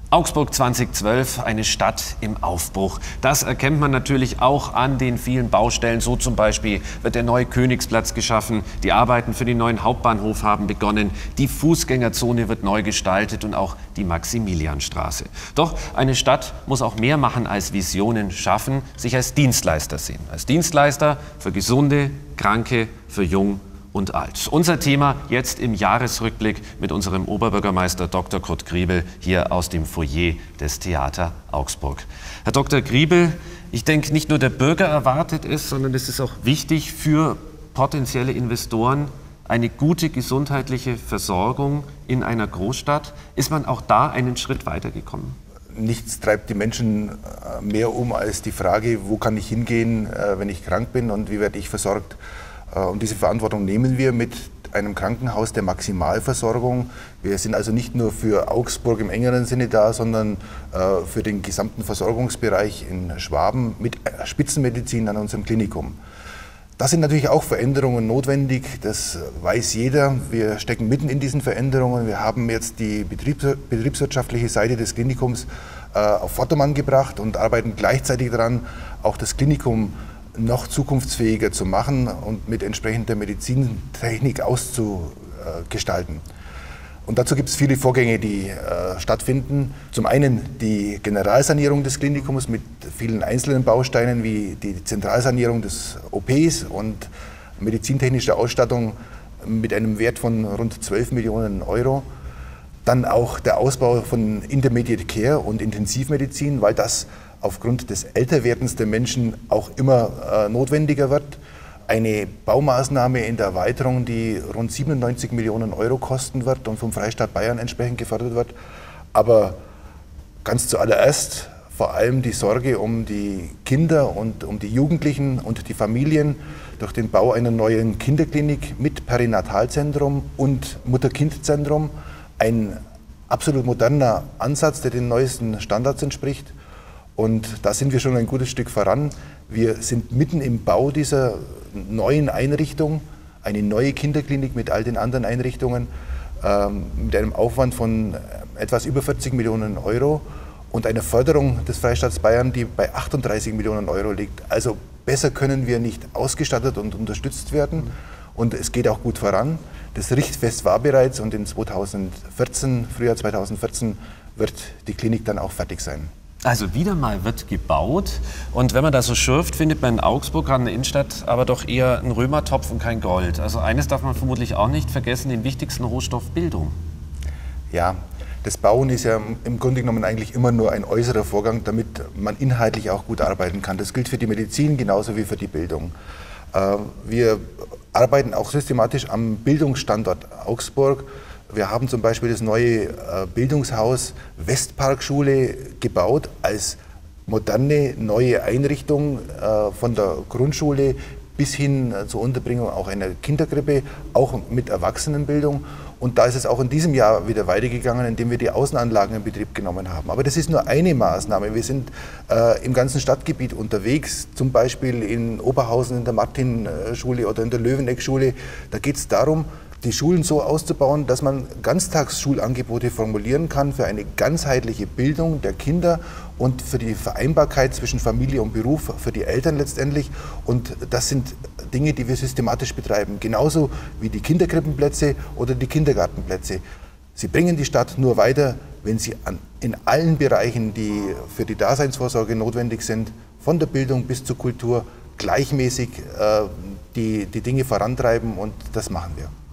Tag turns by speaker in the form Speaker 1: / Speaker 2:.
Speaker 1: Augsburg 2012, eine Stadt im Aufbruch. Das erkennt man natürlich auch an den vielen Baustellen. So zum Beispiel wird der neue Königsplatz geschaffen, die Arbeiten für den neuen Hauptbahnhof haben begonnen, die Fußgängerzone wird neu gestaltet und auch die Maximilianstraße. Doch eine Stadt muss auch mehr machen als Visionen schaffen, sich als Dienstleister sehen. Als Dienstleister für Gesunde, Kranke, für Jung und alt. Unser Thema jetzt im Jahresrückblick mit unserem Oberbürgermeister Dr. Kurt Griebel hier aus dem Foyer des Theater Augsburg. Herr Dr. Griebel, ich denke, nicht nur der Bürger erwartet es, sondern es ist auch wichtig für potenzielle Investoren, eine gute gesundheitliche Versorgung in einer Großstadt. Ist man auch da einen Schritt weitergekommen?
Speaker 2: Nichts treibt die Menschen mehr um als die Frage, wo kann ich hingehen, wenn ich krank bin und wie werde ich versorgt. Und diese Verantwortung nehmen wir mit einem Krankenhaus der Maximalversorgung. Wir sind also nicht nur für Augsburg im engeren Sinne da, sondern für den gesamten Versorgungsbereich in Schwaben mit Spitzenmedizin an unserem Klinikum. Da sind natürlich auch Veränderungen notwendig, das weiß jeder. Wir stecken mitten in diesen Veränderungen. Wir haben jetzt die betriebswirtschaftliche Seite des Klinikums auf Vordermann gebracht und arbeiten gleichzeitig daran, auch das Klinikum noch zukunftsfähiger zu machen und mit entsprechender Medizintechnik auszugestalten. Und dazu gibt es viele Vorgänge, die stattfinden. Zum einen die Generalsanierung des Klinikums mit vielen einzelnen Bausteinen wie die Zentralsanierung des OPs und medizintechnischer Ausstattung mit einem Wert von rund 12 Millionen Euro. Dann auch der Ausbau von Intermediate Care und Intensivmedizin, weil das aufgrund des Älterwerdens der Menschen auch immer notwendiger wird. Eine Baumaßnahme in der Erweiterung, die rund 97 Millionen Euro kosten wird und vom Freistaat Bayern entsprechend gefördert wird. Aber ganz zuallererst vor allem die Sorge um die Kinder und um die Jugendlichen und die Familien durch den Bau einer neuen Kinderklinik mit Perinatalzentrum und Mutter-Kind-Zentrum. Ein absolut moderner Ansatz, der den neuesten Standards entspricht. Und da sind wir schon ein gutes Stück voran. Wir sind mitten im Bau dieser neuen Einrichtung, eine neue Kinderklinik mit all den anderen Einrichtungen, mit einem Aufwand von etwas über 40 Millionen Euro und einer Förderung des Freistaats Bayern, die bei 38 Millionen Euro liegt. Also besser können wir nicht ausgestattet und unterstützt werden. Und es geht auch gut voran. Das Richtfest war bereits und in Frühjahr 2014 wird die Klinik dann auch fertig sein.
Speaker 1: Also wieder mal wird gebaut und wenn man da so schürft, findet man in Augsburg, gerade in der Innenstadt, aber doch eher einen Römertopf und kein Gold. Also eines darf man vermutlich auch nicht vergessen, den wichtigsten Rohstoff Bildung.
Speaker 2: Ja, das Bauen ist ja im Grunde genommen eigentlich immer nur ein äußerer Vorgang, damit man inhaltlich auch gut arbeiten kann. Das gilt für die Medizin genauso wie für die Bildung. Wir arbeiten auch systematisch am Bildungsstandort Augsburg. Wir haben zum Beispiel das neue Bildungshaus Westparkschule gebaut als moderne neue Einrichtung von der Grundschule bis hin zur Unterbringung auch einer Kinderkrippe, auch mit Erwachsenenbildung. Und da ist es auch in diesem Jahr wieder weitergegangen, indem wir die Außenanlagen in Betrieb genommen haben. Aber das ist nur eine Maßnahme. Wir sind im ganzen Stadtgebiet unterwegs, zum Beispiel in Oberhausen in der Martinschule oder in der Löweneckschule. Da geht es darum, die Schulen so auszubauen, dass man Ganztagsschulangebote formulieren kann für eine ganzheitliche Bildung der Kinder und für die Vereinbarkeit zwischen Familie und Beruf, für die Eltern letztendlich. Und das sind Dinge, die wir systematisch betreiben, genauso wie die Kinderkrippenplätze oder die Kindergartenplätze. Sie bringen die Stadt nur weiter, wenn sie in allen Bereichen, die für die Daseinsvorsorge notwendig sind, von der Bildung bis zur Kultur, gleichmäßig die Dinge vorantreiben, und das machen wir.